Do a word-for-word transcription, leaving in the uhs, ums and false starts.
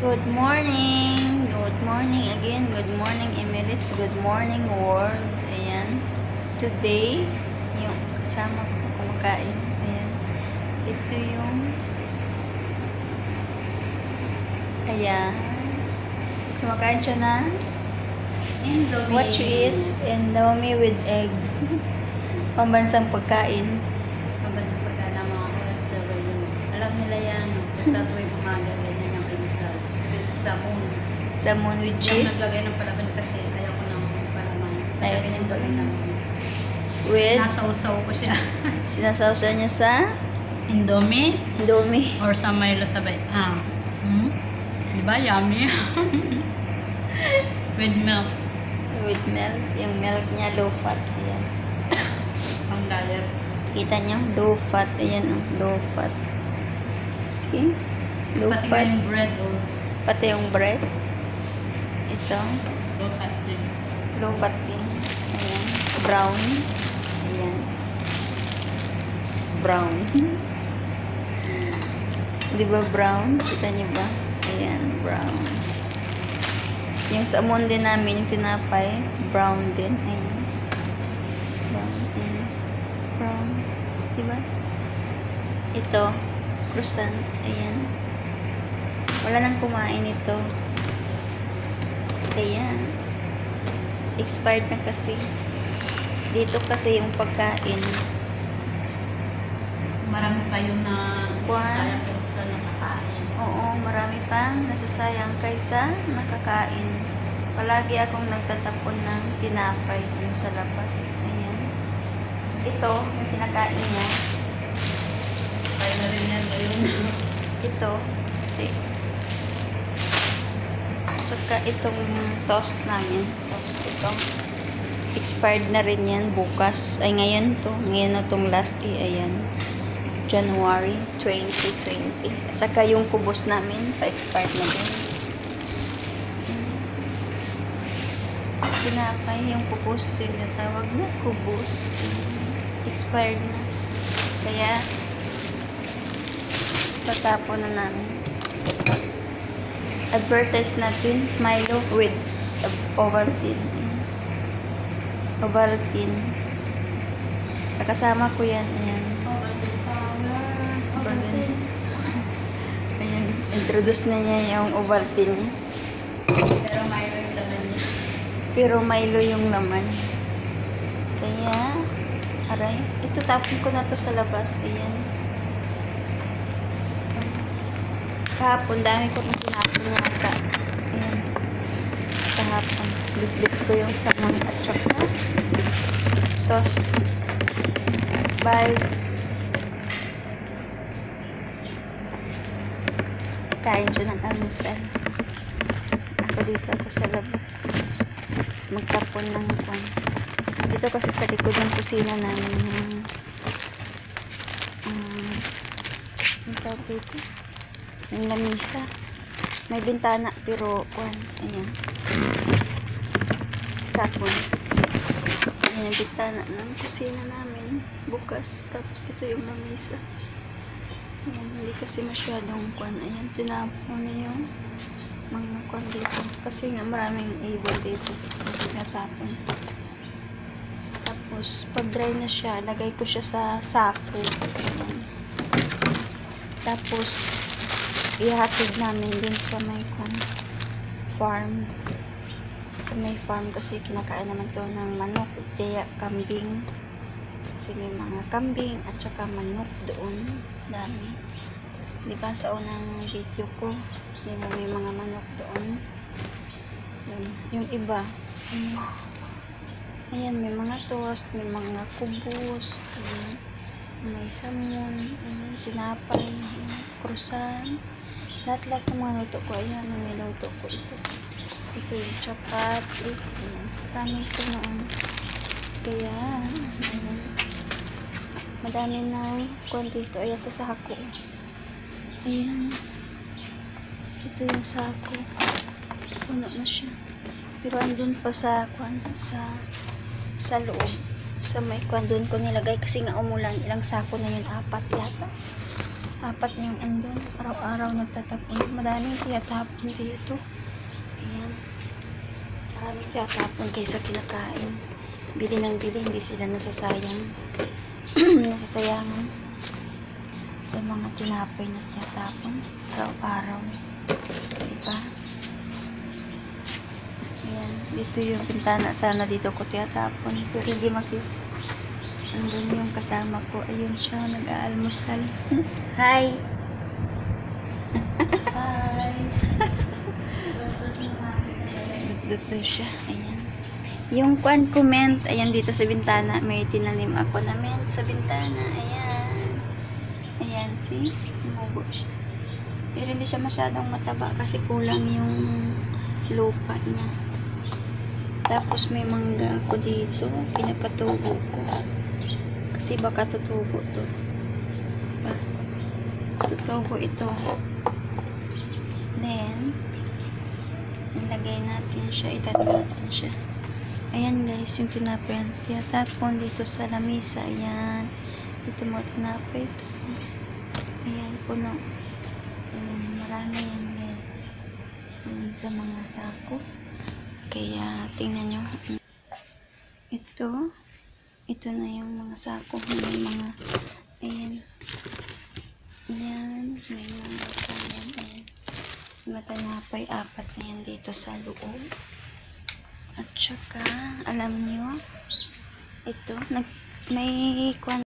Good morning! Good morning again. Good morning, Emirates. Good morning, world. Ayan. Today, yung kasama ko kumakain. Ayan. Ito yung ayan. Kumakain siya na Indomie. what you eat? Indomie with egg. Pambansang pagkain. Pambansang pagkain ng mga O F W. Alam nila yan. Basta tuwing umaga, ganyan yung almusal. With samon. Salmon with Yung cheese. naglagay ng palaban kasi ayaw ko ng palaman. Kasi Ayaw ganyan ng gawin namin. With, Nasausaw ko siya. sinasawsaw niya sa Indomie Indomie. or sa Milo sabay. Ah. Hmm? Diba? Yummy. With milk. With milk. Yung milk niya low fat. Ayan. Pang diet. Kita niyo, low fat. Ayan, oh, low fat. See? Low Pati fat. yung bread o Pati yung bread. Ito, low fat din. low fat din. Ayan. Brown. Ayan. Brown. Di ba brown? Kita niyo ba? Ayan, brown. Yung salmon din namin, yung tinapay, brown din. Ayan. Brown din. Brown. Diba? Ito, croissant. Ayan. Wala nang kumain ito. Ayan. Expired na kasi. Dito kasi yung pagkain. Marami pa yun na Kwan. sasayang kasi sa nakakain. Oo, marami pang nasasayang kaysa nakakain. Palagi akong nagtatapon ng tinapay yung sa labas. Ayan. Ito, yung kinakain niya. Kaya na rin yan ngayon. Ito. Ito. Tsaka itong toast namin. Toast ito. Expired na rin yan bukas. Ay, ngayon to. Ngayon na itong last day. Ayan. January twenty twenty. At saka yung kubos namin, pa-expired na din. Tinapay yung kubos ito yung natawag na kubos. Expired na. Kaya, tatapon na namin. Advertise natin Milo with Ovaltine. Ovaltine. Sa kasama ko yan. Ayan. Ovaltine. Ayan. Introduce na niya yung Ovaltine niya. Pero Milo yung laman niya. Pero Milo yung laman. Kaya, aray. Ito tapon ko na to sa labas. Ayan. Kahapon, dami ko yung tinapon yata. Ayan. Kahapon. Bit-bit ko yung salmon at saka toast. Bye. Kain siya ng almusal. Ako dito ako sa labas. Magtapon ng kwan. Dito kasi sa likod ng kusina namin yung um, yung tawag dito. Yung lamisa. May bintana pero kwan. Ayan. Tapon. Ayan yung bintana ng kusina namin. Bukas. Tapos ito yung lamisa. Ayan. Hindi kasi masyadong kwan. Ayan. Tinapon na yung mga kwan dito. Kasi nga maraming ibon dito. Natapon. Tapos pag dry na siya, lagay ko siya sa sako. Ayan. Tapos ihatid namin din sa may kwan, farm. Sa may farm kasi kinakain naman to ng manok, kaya kambing. Kasi may mga kambing at saka manok doon. Dami. Diba sa unang video ko, diba may mga manok doon. Yun. Yung iba, ayan. Ayan, may mga toast, may mga kubos, ayan. May salmon, ayan, tinapay, ayan, croissant. Lahat-lahat ng mga luto ko, ayan, ang niluto ko ito. Ito yung chapati, ayan. Kami ito noon. Kaya, ayan. Madami ng kwan dito. Ayan, sa sako. Ayan. Ito yung sako. Puno na siya. Pero andun pa sa kwan, sa sa loob. Sa may kwan doon ko nilagay kasi nga umulan. Ilang sako na yun? Apat yata. Apat na yung andun. Araw-araw nagtatapon. Madaling tiyatapon dito. Ayan. Maraming tiyatapon kaysa kinakain. Bili ng bili, hindi sila nasasayang. Nasasayangan. Sa mga tinapay na tiyatapon. Araw-araw. Diba? Ayan. Dito yung bintana. Sana dito ko tiyatapon. Pero hindi makita. Andun yung kasama ko. Ayun siya. Nag-aalmusal. Hi! Hi! Dito siya. Ayan. Yung kwan comment. Ayan dito sa bintana. May tinanim ako na mint sa bintana. Ayan. Ayan. See? Tumubo siya. Pero hindi siya masyadong mataba kasi kulang yung lupa niya. Tapos may mangga ako dito. Pinapatubo ko. Kasi baka tutubo to. Diba? Tutubo ito. Then, ilagay natin siya. Itatapon natin siya. Ayan guys, yung tinapay. Tiyatapon dito sa lamisa. Ayan. Ito mo tinapay ito. Ayan, puno. Ayan, marami yan guys. Ayan, sa mga sako. Kaya, tingnan nyo. Ito. Ito na yung mga sako. May mga, ayan. Ayan. May mga ayan. Ayan. Matanapay, apat na yan dito sa loob. At saka, alam nyo, ito, nag, may kwan